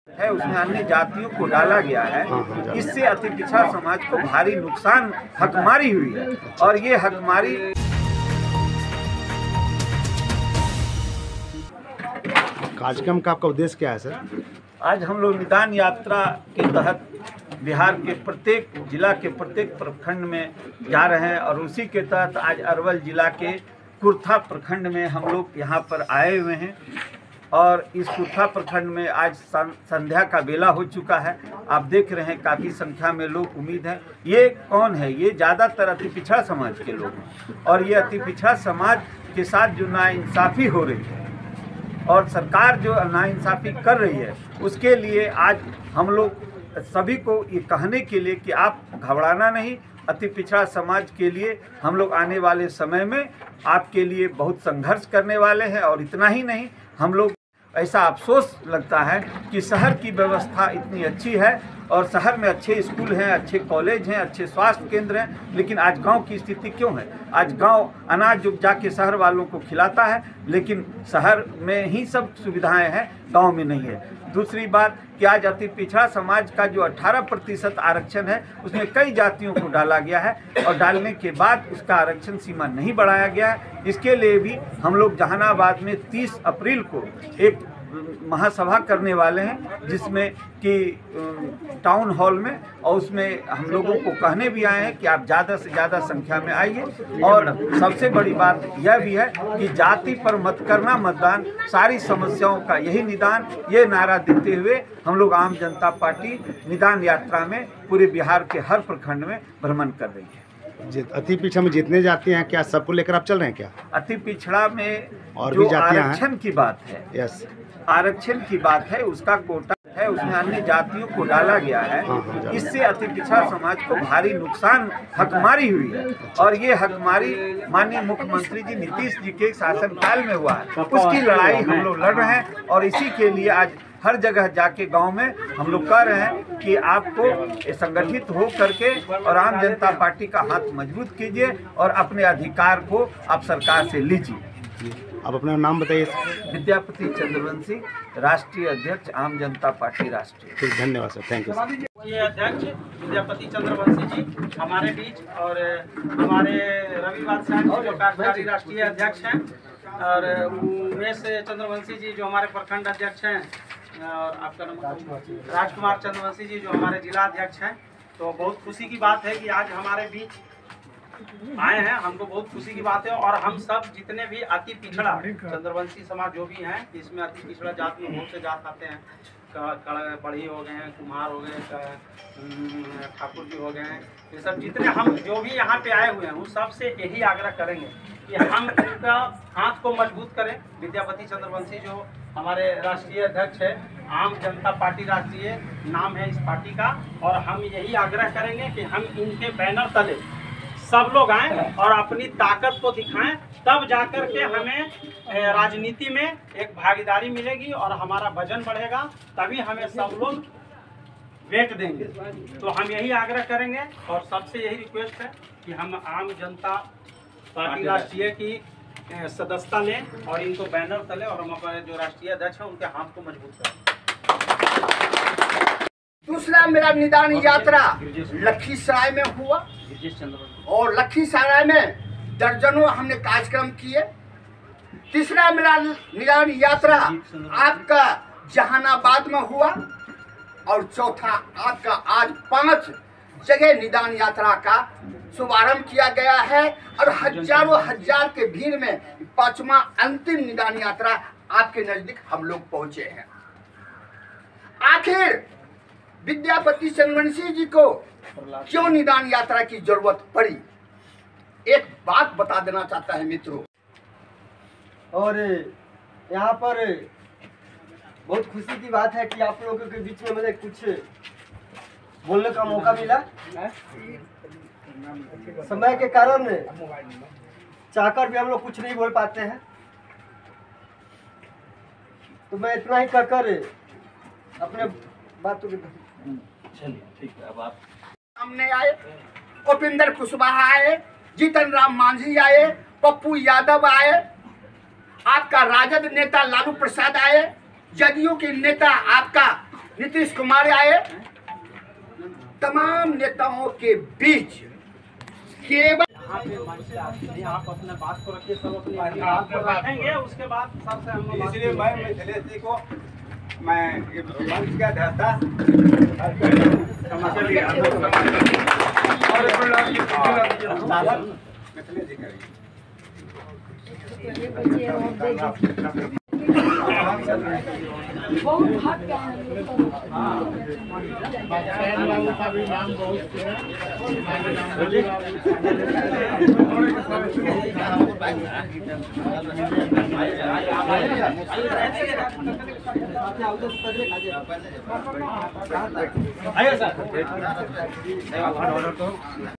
है उसमें अन्य जातियों को डाला गया है। इससे अति पिछड़ा समाज को भारी नुकसान हकमारी हुई है और ये हकमारी कार्यक्रम का आपका उद्देश्य क्या है सर? आज हम लोग निदान यात्रा के तहत बिहार के प्रत्येक जिला के प्रत्येक प्रखंड में जा रहे हैं और उसी के तहत आज अरवल जिला के कुर्था प्रखंड में हम लोग यहाँ पर आए हुए हैं और इस कुर्था प्रखंड में आज संध्या का बेला हो चुका है। आप देख रहे हैं काफ़ी संख्या में लोग उम्मीद है। ये कौन है? ये ज़्यादातर अति पिछड़ा समाज के लोग हैं और ये अति पिछड़ा समाज के साथ जो नाइंसाफ़ी हो रही है और सरकार जो नाइंसाफ़ी कर रही है उसके लिए आज हम लोग सभी को ये कहने के लिए कि आप घबराना नहीं। अति पिछड़ा समाज के लिए हम लोग आने वाले समय में आपके लिए बहुत संघर्ष करने वाले हैं और इतना ही नहीं, हम लोग ऐसा अफसोस लगता है कि शहर की व्यवस्था इतनी अच्छी है और शहर में अच्छे स्कूल हैं, अच्छे कॉलेज हैं, अच्छे स्वास्थ्य केंद्र हैं, लेकिन आज गांव की स्थिति क्यों है? आज गांव अनाज उपजा के शहर वालों को खिलाता है, लेकिन शहर में ही सब सुविधाएं हैं, गांव में नहीं है। दूसरी बात कि आज अति पिछड़ा समाज का जो 18% आरक्षण है उसमें कई जातियों को डाला गया है और डालने के बाद उसका आरक्षण सीमा नहीं बढ़ाया गया है। इसके लिए भी हम लोग जहानाबाद में 30 अप्रैल को एक महासभा करने वाले हैं जिसमें कि टाउन हॉल में, और उसमें हम लोगों को कहने भी आए हैं कि आप ज़्यादा से ज़्यादा संख्या में आइए। और सबसे बड़ी बात यह भी है कि जाति पर मत करना मतदान, सारी समस्याओं का यही निदान, ये नारा देते हुए हम लोग आम जनता पार्टी निदान यात्रा में पूरे बिहार के हर प्रखंड में भ्रमण कर रही है। अति पिछड़ा में जितने जाति हैं क्या सबको लेकर आप चल रहे हैं क्या? अति पिछड़ा में और जो भी जातियां आरक्षण की बात है, यस, आरक्षण की बात है, उसका कोटा है, उसमें अन्य जातियों को डाला गया है। इससे अति पिछड़ा समाज को भारी नुकसान हकमारी हुई है और ये हकमारी माननीय मुख्यमंत्री जी नीतीश जी के शासनकाल में हुआ है। उसकी लड़ाई हम लोग लड़ रहे हैं और इसी के लिए आज हर जगह जाके गांव में हम लोग कह रहे हैं कि आपको संगठित हो करके और आम जनता पार्टी का हाथ मजबूत कीजिए और अपने अधिकार को आप सरकार से लीजिए। आप अपना नाम बताइए। विद्यापति चंद्रवंशी, राष्ट्रीय अध्यक्ष आम जनता पार्टी राष्ट्रीय। ठीक, धन्यवाद सर, थैंक यू। ये अध्यक्ष विद्यापति चंद्रवंशी जी हमारे बीच और हमारे रविवार साहब जी जो कार्यकारी राष्ट्रीय अध्यक्ष हैं और उमेश चंद्रवंशी जी जो हमारे प्रखंड अध्यक्ष हैं और आपका नाम राजकुमार चंद्रवंशी जी जो हमारे जिला अध्यक्ष हैं। तो बहुत खुशी की बात है कि आज हमारे बीच आए हैं, हमको बहुत खुशी की बात है। और हम सब जितने भी अति पिछड़ा चंद्रवंशी समाज जो भी हैं, इसमें अति पिछड़ा जात में बहुत से जात आते हैं, बढ़ी हो गए हैं, कुम्हार हो गए, ठाकुर जी हो गए हैं, ये सब जितने हम जो भी यहाँ पे आए हुए हैं उन सब से यही आग्रह करेंगे कि हम उनका हाथ को मजबूत करें। विद्यापति चंद्रवंशी जो हमारे राष्ट्रीय अध्यक्ष है, आम जनता पार्टी राष्ट्रीय नाम है इस पार्टी का, और हम यही आग्रह करेंगे कि हम इनके बैनर तले सब लोग आएं और अपनी ताकत को दिखाएं, तब जाकर के हमें राजनीति में एक भागीदारी मिलेगी और हमारा वजन बढ़ेगा, तभी हमें सब लोग वेट देंगे। तो हम यही आग्रह करेंगे और सबसे यही रिक्वेस्ट है कि हम आम जनता पार्टी राष्ट्रीय की सदस्यता लें और इनको बैनर तले और हम अपने जो राष्ट्रीय अध्यक्ष हैं उनके हाथ को मजबूत करें। दूसरा मेरा निदान यात्रा लखीसराय में हुआ और लखीसराय में दर्जनों हमने कार्यक्रम किए। तीसरा मेरा निदान यात्रा आपका जहानाबाद में हुआ और चौथा आपका आज 5 जगह निदान यात्रा का शुभारंभ किया गया है और हजारों हजार के भीड़ में 5वां अंतिम निदान यात्रा आपके नजदीक हम लोग पहुंचे हैं। आखिर विद्यापति चंद्रवंशी जी को क्यों निदान यात्रा की जरूरत पड़ी, एक बात बता देना चाहता है मित्रों। और यहाँ पर बहुत खुशी की बात है कि आप लोगों के बीच में मुझे कुछ बोलने का मौका मिला। समय के कारण चाहकर भी हम लोग कुछ नहीं बोल पाते हैं, तो मैं इतना ही कहकर अपने बातों के चलिए ठीक है। अब आप सामने आए, उपेंद्र कुशवाहा आए, जीतन राम मांझी आए, पप्पू यादव आए, आपका राजद नेता लालू प्रसाद आए, जदयू के नेता आपका नीतीश कुमार आए, तमाम नेताओं के बीच केवल आप अपने बात को रखिए, सब अपनी बात को रखेंगे, उसके बाद सबसे हम लोग इसलिए मैं मिथिलेश जी को मैं मंच का अध्यक्षता मिथिलेश जी करेंगे। आइए सर।